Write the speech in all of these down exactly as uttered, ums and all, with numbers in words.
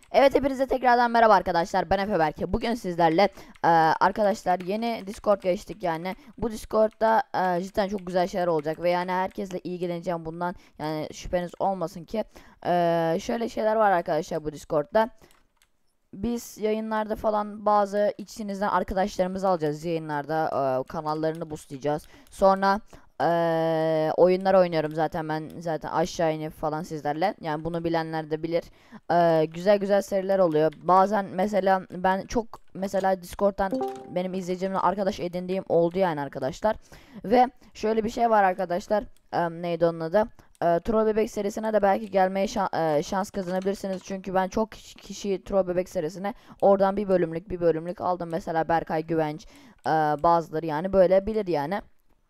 Evet, hepinize tekrardan merhaba arkadaşlar, ben Efe Berke. Bugün sizlerle e, arkadaşlar yeni Discord geçtik. Yani bu Discord'da e, cidden çok güzel şeyler olacak ve yani herkesle ilgileneceğim bundan, yani şüpheniz olmasın ki. E, şöyle şeyler var arkadaşlar bu Discord'da. Biz yayınlarda falan bazı içinizden arkadaşlarımızı alacağız yayınlarda, e, kanallarını boostlayacağız. Sonra e, oyunlar oynuyorum zaten, ben zaten aşağı inip falan sizlerle, yani bunu bilenler de bilir. E, güzel güzel seriler oluyor bazen. Mesela ben çok, mesela Discord'dan benim izleyicimle arkadaş edindiğim oldu yani arkadaşlar. Ve şöyle bir şey var arkadaşlar, e, neydi onun adı, e, Troll Bebek serisine de belki gelmeye şan- e, şans kazanabilirsiniz. Çünkü ben çok kişi, kişi Troll Bebek serisine oradan bir bölümlük bir bölümlük aldım. Mesela Berkay Güvenç, e, bazıları yani böyle bilir yani.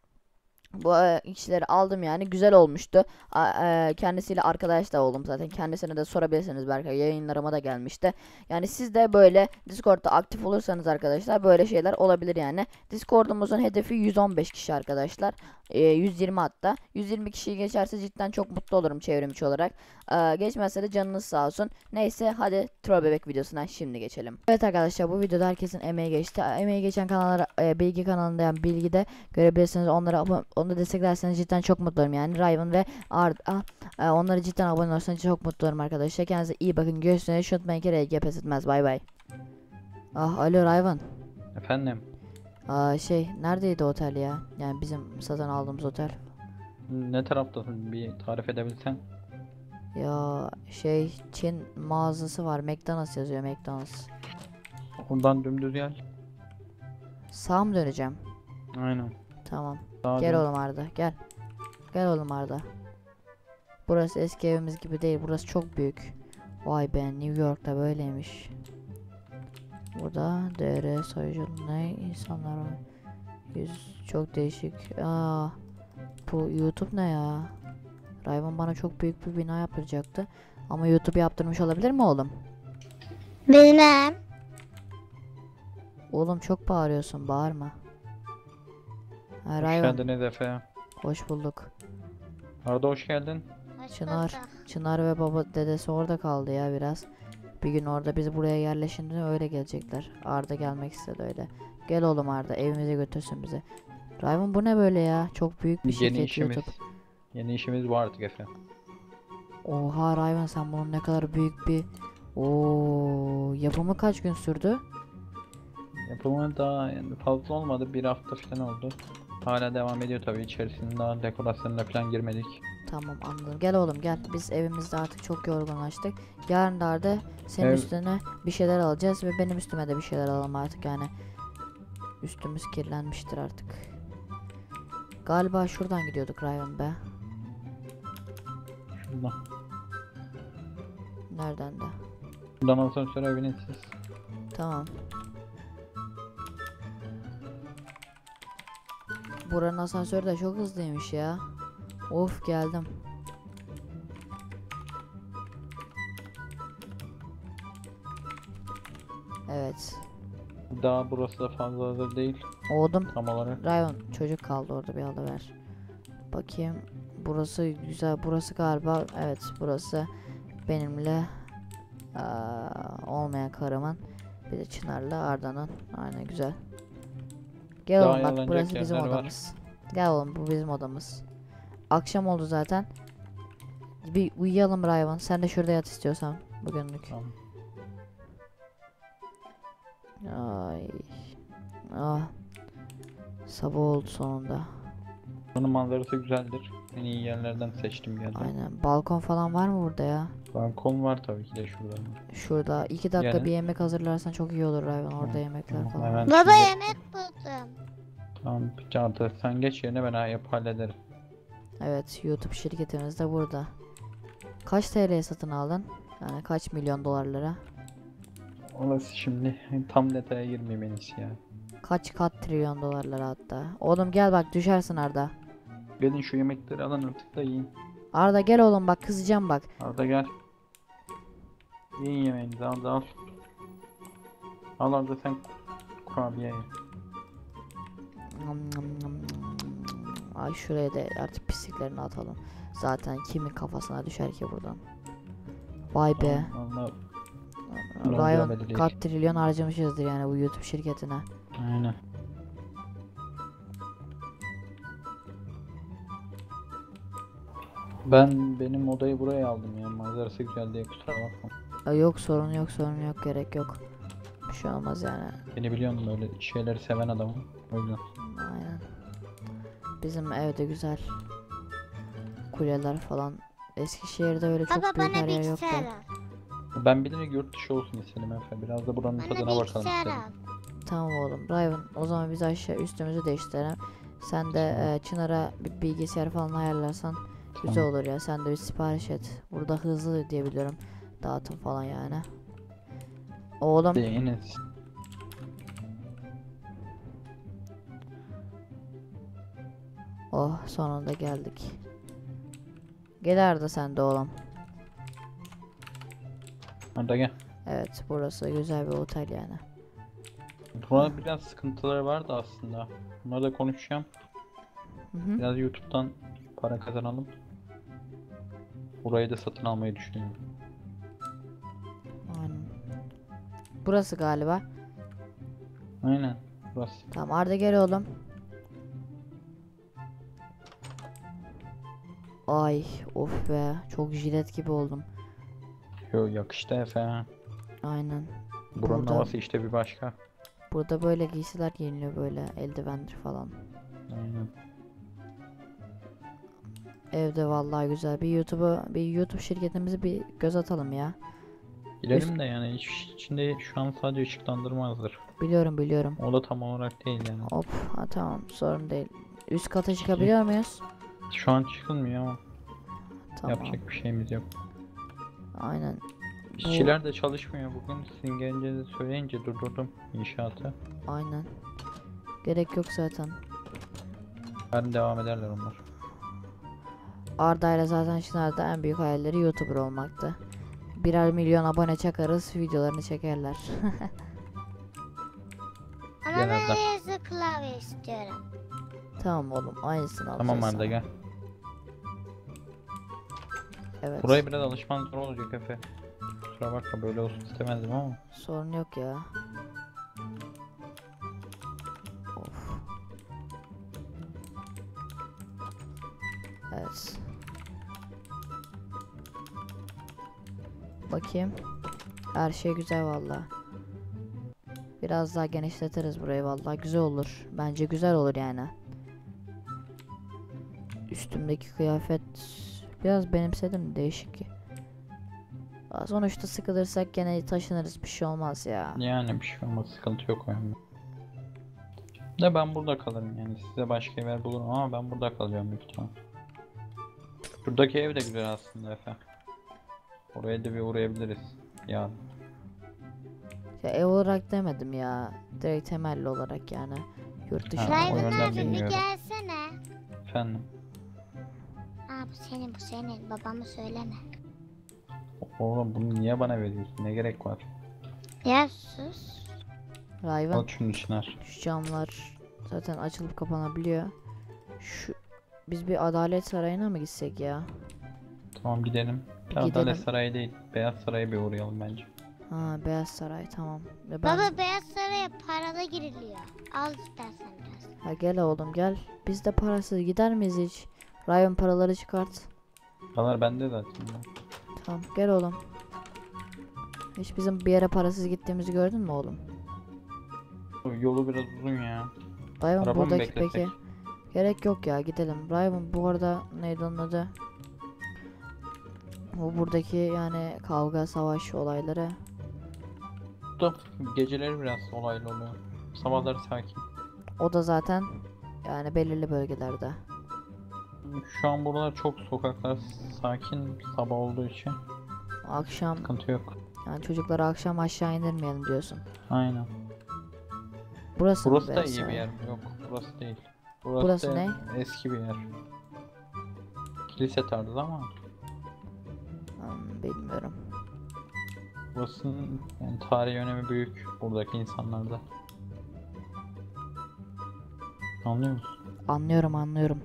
Bu e, kişileri aldım, yani güzel olmuştu. A- e, kendisiyle arkadaş da oldum zaten. Kendisine de sorabilirsiniz, belki yayınlarıma da gelmişti. Yani siz de böyle Discord'da aktif olursanız arkadaşlar böyle şeyler olabilir yani. Discord'umuzun hedefi yüz on beş kişi arkadaşlar. E, yüz yirmi hatta. yüz yirmi kişiyi geçerse cidden çok mutlu olurum çevrimiçi olarak. E, geçmezse de canınız sağ olsun. Neyse, hadi Troll Bebek videosuna şimdi geçelim. Evet arkadaşlar, bu videoda herkesin emeği geçti. Emeği geçen kanallara, e, Bilgi kanalında, yani Bilgi'de görebilirsiniz. Onlara abone, onu da desteklerseniz cidden çok mutlu olurum. Yani Riven ve Arda, e, onları cidden abone olursanız çok mutlu olurum arkadaşlar. Kendinize iyi bakın. Görüşürüz. Şutmayın ki R G pes etmez. Bay bay. Ah, alo Riven. Efendim, Aa, şey, neredeydi otel ya? Yani bizim satın aldığımız otel. ne taraftasın bir tarif edebilsen. Ya şey, Çin mağazası var. McDonald's yazıyor, McDonald's. Oradan dümdüz gel. Sağa mı döneceğim? Aynen. Tamam. Sağa Gel dön. oğlum Arda, gel. Gel oğlum Arda. Burası eski evimiz gibi değil. Burası çok büyük. Vay be, New York'ta böyleymiş. Burada D R soyucu ne insanlar var. Yüz çok değişik. Aa, bu YouTube ne ya? Rayvan bana çok büyük bir bina yaptıracaktı. Ama YouTube yaptırmış olabilir mi oğlum? Benim. Oğlum çok bağırıyorsun, bağırma. Ha, Hoş Rayvan, geldiniz Efe. hoş bulduk. Arada hoş geldin. Hoş Çınar, bulduk. Çınar ve baba dedesi orada kaldı ya biraz. Bir gün orada, biz buraya yerleşince öyle gelecekler. Arda gelmek istedi öyle. Gel oğlum Arda, evimize götürsün bizi. Rayvan, bu ne böyle ya? Çok büyük bir Yeni şirket işimiz. YouTube. Yeni işimiz var artık Efe. Oha Rayvan, sen bunun ne kadar büyük bir... Oo, yapımı kaç gün sürdü? Yapımı daha yani fazla olmadı. Bir hafta falan oldu. Hala devam ediyor tabii. İçerisinde daha dekorasyonuna falan girmedik. Tamam, anladım. Gel oğlum gel. Biz evimizde artık çok yorgunlaştık. Yarın da Arda senin Ev üstüne bir şeyler alacağız ve benim üstüme de bir şeyler alalım artık yani. Üstümüz kirlenmiştir artık. Galiba şuradan gidiyorduk Rayvan be. şuradan. Nereden de? Buradan asansöre binin siz. Tamam. Buranın asansörü de çok hızlıymış ya. Of, geldim. Evet. Daha burası da fazla hazır değil. Oğlum, Tam olarak. Ryan çocuk kaldı orada, bir alıver. Bakayım. Burası güzel. Burası galiba, evet burası benimle eee, olmayan karımın, bir de Çınar'la Arda'nın. Aynen, güzel. Gel Daha oğlum, bak ayarlanacak burası bizim yerler var. odamız. Gel oğlum, bu bizim odamız. Akşam oldu zaten. Bir uyuyalım Rayvan. Sen de şurada yat istiyorsan bugünlük. Tamam. Ay. Ah. Sabah oldu sonunda. Bunun manzarası güzeldir. En iyi yerlerden seçtim geldim. Aynen. Balkon falan var mı burada ya? Balkon var tabii ki de şurada. Şurada iki dakika Gelin. bir yemek hazırlarsan çok iyi olur Rayvan. Orada Tamam, yemekler tamam, falan hemen var. Baba şimdi. yemek buldum. Tamam Çağatay, sen geç yerine ben yap hallederim. Evet, YouTube şirketimiz de burada. Kaç T L'ye satın aldın? Yani kaç milyon dolarlara? Orası şimdi tam detaya girmeyeyim en iyisi ya. Kaç kat trilyon dolarlara hatta. Oğlum gel bak, düşersin Arda. Gelin şu yemekleri alın artık da yiyin. Arda gel oğlum, bak kızacağım bak. Arda gel. Yiyin yemeğinizi al da al. Al Arda sen kurabiye ye. Nom nom nom nom. Ay, şuraya da artık pisliklerini atalım. Zaten kimin kafasına düşer ki buradan. Vay be. Tamam, valla Ne olacağı Ryan belli değil. kaç trilyon harcamışızdır yani bu YouTube şirketine. Aynen. Ben benim odayı buraya aldım ya. Manzarası güzel diye kusura bakma. Aa, yok sorun yok sorun yok gerek yok. Bir şey olmaz yani. Beni biliyorsun böyle şeyleri seven adamım. O yüzden. Aynen. Bizim evde güzel. Kuleler falan. Eskişehir'de öyle çok Baba büyük bana her yer yoktu. bilgisayar al. Ben bilerek yurt dışı olsun istedim Efe. Biraz da buranın Bana tadına bakalım bilgisayar istedim. al. Tamam oğlum. Raven o zaman biz aşağı üstümüzü değiştirelim. Sen de e, Çınar'a bir bilgisayar falan ayarlarsan güzel Tamam. olur ya. Sen de bir sipariş et. Burada hızlı diye biliyorum. Dağıtım falan yani. Oğlum Enes. oh sonunda geldik. Gel Arda sen de oğlum. Hadi gel. Evet burası güzel bir otel yani. Burada biraz sıkıntıları vardı aslında. Bunları da konuşacağım. Hı hı. Biraz YouTube'dan para kazanalım. Burayı da satın almayı düşünüyorum. Aynen. Burası galiba. Aynen. Burası. Tamam Arda gel oğlum. Ay of be çok jilet gibi oldum. Yo yakıştı Efe. Aynen. Buranın Burada- havası işte bir başka. Burada böyle giysiler giyiniyor böyle eldivenler falan. Aynen. Evde vallahi güzel bir YouTube'u bir YouTube şirketimizi bir göz atalım ya. Gidelim de yani iç- içinde şu an sadece ışıklandırma hazır. Biliyorum biliyorum. O da tam olarak değil yani. Hop ha tamam sorun değil. Üst kata çıkabiliyor muyuz? Şu an çıkılmıyor ama Tamam. yapacak bir şeyimiz yok. Aynen. Bu- İşçiler de çalışmıyor bugün. Sizin gelince de söyleyince durdurdum inşaatı. Aynen. Gerek yok zaten. Yarın devam ederler onlar. Arda ile zaten Çınar'da en büyük hayalleri YouTuber olmaktı. Birer milyon abone çakarız videolarını çekerler. Ama Genelde. ben yazı klavye istiyorum. Tamam oğlum aynısını alacağız. Tamam Arda sana. gel. Evet. Buraya biraz alışman zor olacak Efe. Kusura bakma böyle olsun istemezdim ama. Sorun yok ya. Of. Evet. Bakayım. Her şey güzel valla. Biraz daha genişletiriz burayı valla. Güzel olur. Bence güzel olur yani. Üstümdeki kıyafet biraz benimsedim. Değişik. Aa, sonuçta sıkılırsak gene taşınırız. Bir şey olmaz ya. Yani bir şey olmaz sıkıntı yok o yönde. De ben burada kalırım yani size başka ev bulurum ama ben burada kalacağım büyük ihtimal. Şuradaki ev de güzel aslında Efe. Oraya da bir uğrayabiliriz. Ya Ya ev olarak demedim ya. Direkt temelli olarak yani. Yurt dışı Ha, o Raven yönden abi bir bilmiyorum. gelsene. efendim. Aa bu senin bu senin. Babama söyleme. Oğlum bunu niye bana veriyorsun? Ne gerek var? Ya sus. Rayvan. Al şunun içine. Şu camlar zaten açılıp kapanabiliyor. Şu biz bir Adalet Sarayı'na mı gitsek ya? Tamam gidelim. Bir Adalet gidelim. Sarayı değil. Beyaz Saray'a bir uğrayalım bence. Ha Beyaz Saray tamam. Ve ben... Baba Beyaz Saray'a parada giriliyor. Al istersen biraz. Ha gel oğlum gel. Biz de parasız gider miyiz hiç? Rayvan paraları çıkart. Paralar bende zaten. Tamam gel oğlum. Hiç bizim bir yere parasız gittiğimizi gördün mü oğlum? Bu yolu biraz uzun ya. Rayvan Araba mı buradaki beklesek? peki. Gerek yok ya gidelim. Rayvan bu arada neydi onun adı? Bu buradaki yani kavga savaş olayları. Da geceleri biraz olaylı oluyor. Sabahları sakin. O da zaten yani belirli bölgelerde. Şu an buralar çok sokaklar sakin sabah olduğu için Akşam sıkıntı yok. yani çocukları akşam aşağı indirmeyelim diyorsun. Aynen. Burası mı Burası da Beyaz iyi bir Saray? yer. Yok burası değil. Burası, Burası da ne? eski bir yer. Kilise tarzı ama Hmm, bilmiyorum. burasının yani tarihi önemi büyük buradaki insanlarda. Anlıyor musun? Anlıyorum anlıyorum.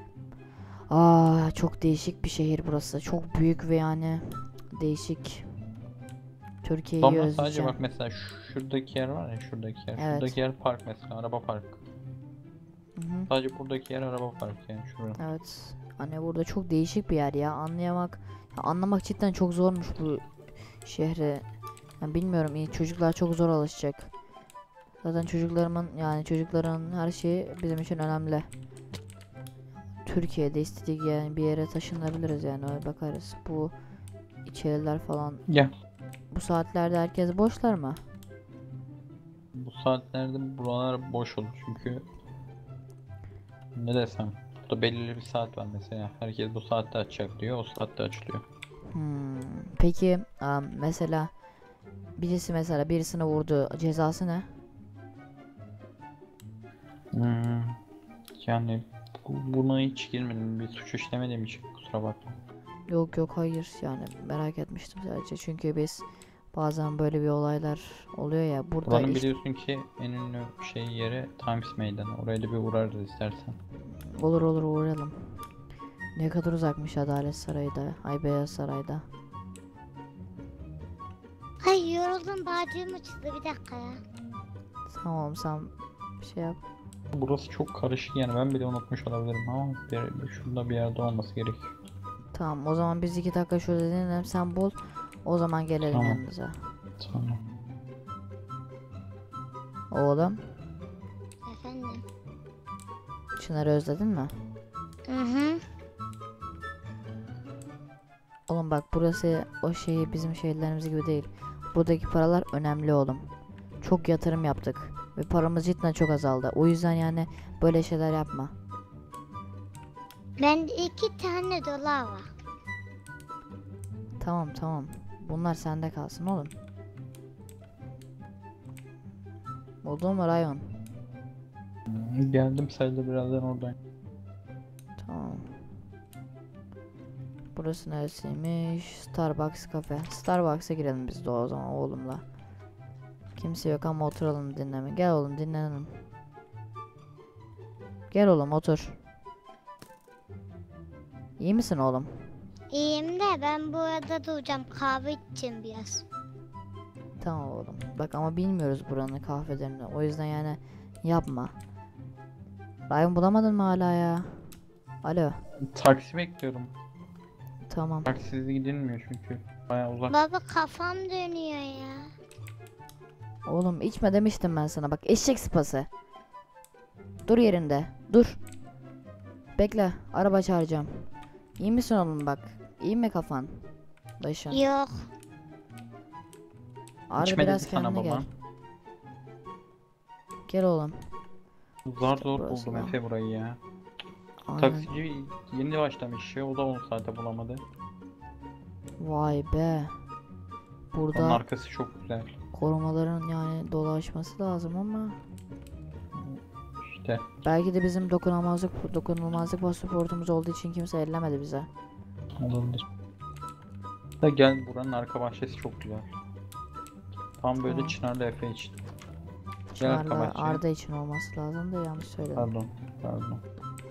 Aa çok değişik bir şehir burası. Çok büyük ve yani değişik. Türkiye'yi Ama sadece özleyeceğim. bak mesela şu- şuradaki yer var ya, şuradaki yer. Evet. Şuradaki yer park mesela, araba park. Hı hı. Sadece buradaki yer araba park yani şurada. Evet. Hani burada çok değişik bir yer ya. Anlayamak, ya anlamak cidden çok zormuş bu şehre. Yani bilmiyorum, iyi çocuklar çok zor alışacak. Zaten çocuklarımın, yani çocukların her şeyi bizim için önemli. Türkiye'de istedik yani bir yere taşınabiliriz, yani öyle bakarız. Bu içeriler falan, Gel. bu saatlerde herkes boşlar mı? Bu saatlerde buralar boş olur çünkü ne desem, burada belirli bir saat var mesela. Herkes bu saatte açacak diyor, o saatte açılıyor. Hmm. Peki am, mesela birisi mesela birisine vurdu, cezası ne? Hmm, yani bu- buna hiç girmedim, bir suç işlemediğim için kusura bakma. Yok yok, hayır, yani merak etmiştim sadece, çünkü biz bazen böyle bir olaylar oluyor ya burada Buranın iş. biliyorsun ki en ünlü şey yeri Times Meydanı. Oraya da bir uğrarız istersen. Olur olur, uğrayalım. Ne kadar uzakmış Adalet Sarayı'da, ay Beyaz Saray'da. Ay yoruldum, bağcığım uçtu, bir dakika ya. Tamam, sen bir şey yap. Burası çok karışık yani, ben bile unutmuş olabilirim ama bir, şurada bir yerde olması gerekiyor. Tamam, o zaman biz iki dakika şurada dinleyelim, sen bul, o zaman gelelim Tamam. yanınıza. Tamam. Oğlum, Efendim. Çınar'ı özledin mi? Hı hı. Oğlum bak, burası o şey, bizim şehirlerimiz gibi değil. Buradaki paralar önemli oğlum. Çok yatırım yaptık ve paramız cidden çok azaldı. O yüzden yani böyle şeyler yapma. Bende iki tane dolar var. Tamam tamam. Bunlar sende kalsın oğlum. Oldu mu Rayon? Hmm, Geldim sayılır, birazdan oradayım. Tamam. Burası neresiymiş? Starbucks kafe. Starbucks'a girelim biz de o zaman oğlumla. Kimse yok ama oturalım dinleme. Gel oğlum, dinlenelim. Gel oğlum, otur. İyi misin oğlum? İyiyim de ben bu arada duracağım, kahve içeceğim biraz. Tamam oğlum. Bak ama bilmiyoruz buranın kahvelerini. O yüzden yani yapma. Rayon bulamadın mı hala ya? Alo. Taksi bekliyorum. Tamam. Taksisiz gidilmiyor çünkü. Bayağı uzak. Baba kafam dönüyor ya. Oğlum içme demiştim ben sana. Bak eşek sıpası. Dur yerinde. Dur. Bekle. Araba çağıracağım. İyi misin oğlum bak? İyi mi kafan? Başın. Yok. Arda İçme biraz dedi sana kendine gel. baba. Gel oğlum. Zar İşte zor burası buldum da. Efe burayı ya. Aynen. Taksici yeni başlamış işe, o da on saate bulamadı. Vay be. Onun Burada arkası çok güzel. korumaların yani dolaşması lazım ama İşte belki de bizim dokunulmazlık dokunulmazlık pasaportumuz olduğu için kimse ellemedi bize. olabilir. Da gel, buranın arka bahçesi çok güzel. Tam böyle Tamam. Çınarlı Efe için. Gel arka Çınar'la bahçeye. Arda için olması lazım da yanlış söyledim. Pardon, pardon.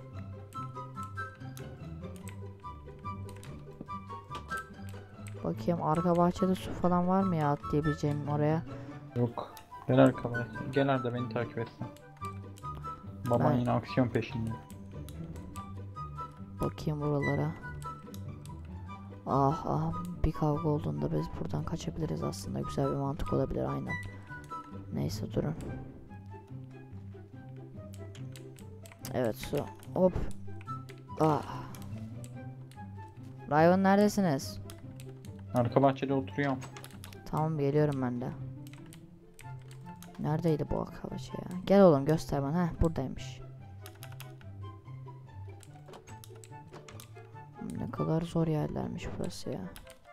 Bakayım arka bahçede su falan var mı ya, atlayabileceğim oraya? Yok. Gel arka bahçeye. Gel Arda, beni takip etsin. Baban Ben- yine aksiyon peşinde. Bakayım buralara. Ah ah, bir kavga olduğunda biz buradan kaçabiliriz aslında, güzel bir mantık olabilir aynen. Neyse durun. Evet, su. Hop. Ah. Rayon neredesiniz? Arka bahçede oturuyorum. Tamam, geliyorum ben de. Neredeydi bu arkadaş ya? Gel oğlum, göster bana. Heh, buradaymış. Ne kadar zor yerlermiş burası ya.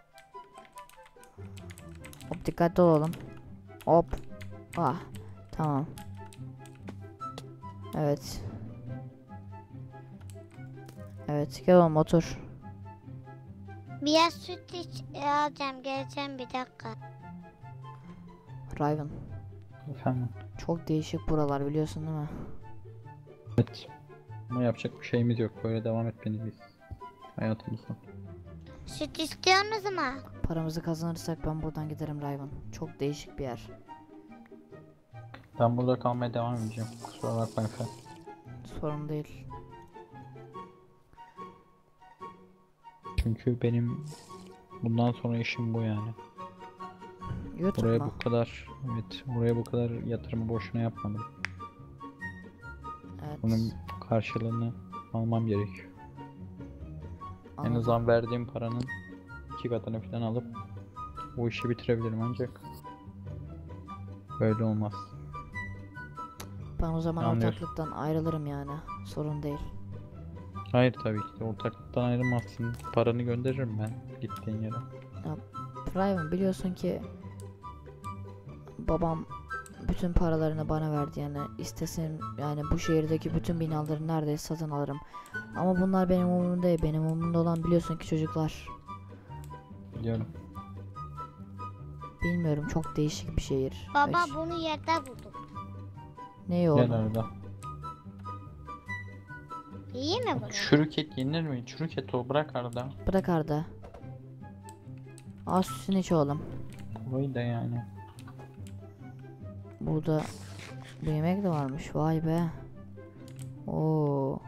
Hop, dikkatli olalım. Hop. Ah. Tamam. Evet. Evet, gel oğlum otur. Biraz süt iç alacağım, geleceğim bir dakika. Raven. Efendim. Çok değişik buralar, biliyorsun değil mi? Evet. Ama yapacak bir şeyimiz yok. Böyle devam etmeliyiz hayatımızda. Süt istiyorsunuz mu? Paramızı kazanırsak ben buradan giderim Rayvan. Çok değişik bir yer. Ben burada kalmaya devam edeceğim. Kusura bakma Efe. Sorun değil. Çünkü benim bundan sonra işim bu yani. YouTube Buraya mu? bu kadar, evet, buraya bu kadar yatırımı boşuna yapmadım. Evet. Bunun karşılığını almam gerekiyor. En Anladım. azından verdiğim paranın iki katını falan alıp bu işi bitirebilirim ancak böyle olmaz. Ben o zaman Anlıyorum. ortaklıktan ayrılırım yani. Sorun değil. Hayır, tabii ki de ortaklıktan ayrılmazsın. Paranı gönderirim ben gittiğin yere. Rayvan biliyorsun ki babam bütün paralarını bana verdi yani istesin yani bu şehirdeki bütün binaları neredeyse satın alırım. Ama bunlar benim umurumda değil. Benim umurumda olan biliyorsun ki çocuklar. Biliyorum. Bilmiyorum, çok değişik bir şehir. Baba Öş- bunu yerde buldum. Ne Gel oğlum? arada. İyi mi bu? Çürük et yenir mi? Çürük et o, bırak arada. Bırak Arda. Az sütünü iç oğlum. Burayı da yani. Burada bu yemek de varmış. Vay be. Oo.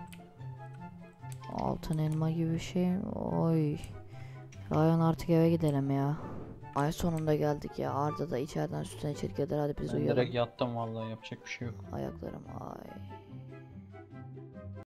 Altın elma gibi bir şey. Oy. Ryan artık eve gidelim ya. Ay sonunda geldik ya. Arda da içeriden sütünü içirkeder. Hadi biz Ben uyuyalım. direkt yattım vallahi, yapacak bir şey yok. Ayaklarım ay.